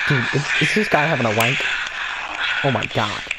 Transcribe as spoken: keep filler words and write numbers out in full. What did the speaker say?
Dude, is, is this guy having a wank? Oh my god.